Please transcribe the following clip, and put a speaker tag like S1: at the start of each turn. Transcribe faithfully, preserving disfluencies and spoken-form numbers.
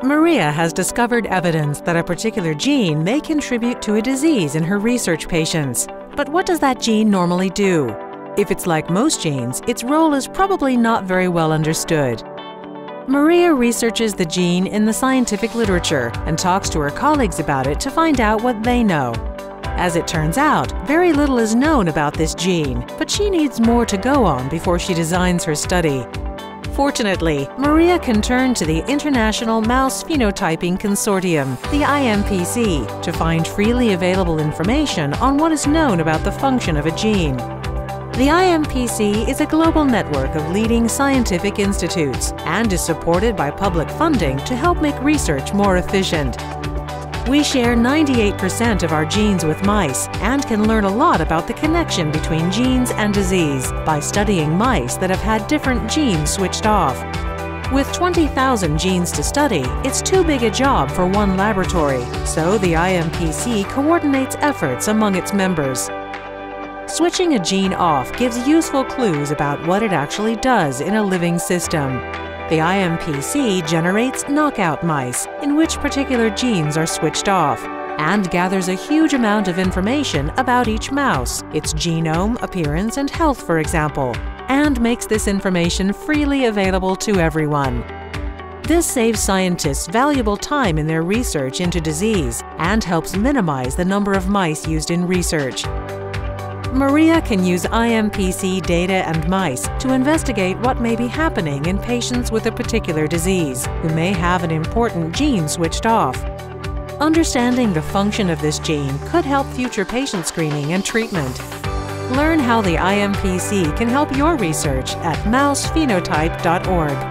S1: Maria has discovered evidence that a particular gene may contribute to a disease in her research patients. But what does that gene normally do? If it's like most genes, its role is probably not very well understood. Maria researches the gene in the scientific literature and talks to her colleagues about it to find out what they know. As it turns out, very little is known about this gene, but she needs more to go on before she designs her study. Fortunately, Maria can turn to the International Mouse Phenotyping Consortium, the I M P C, to find freely available information on what is known about the function of a gene. The I M P C is a global network of leading scientific institutes and is supported by public funding to help make research more efficient. We share ninety-eight percent of our genes with mice and can learn a lot about the connection between genes and disease by studying mice that have had different genes switched off. With twenty thousand genes to study, it's too big a job for one laboratory, so the I M P C coordinates efforts among its members. Switching a gene off gives useful clues about what it actually does in a living system. The I M P C generates knockout mice, in which particular genes are switched off, and gathers a huge amount of information about each mouse, its genome, appearance, and health, for example, and makes this information freely available to everyone. This saves scientists valuable time in their research into disease and helps minimize the number of mice used in research. Maria can use I M P C data and mice to investigate what may be happening in patients with a particular disease who may have an important gene switched off. Understanding the function of this gene could help future patient screening and treatment. Learn how the I M P C can help your research at mouse phenotype dot org.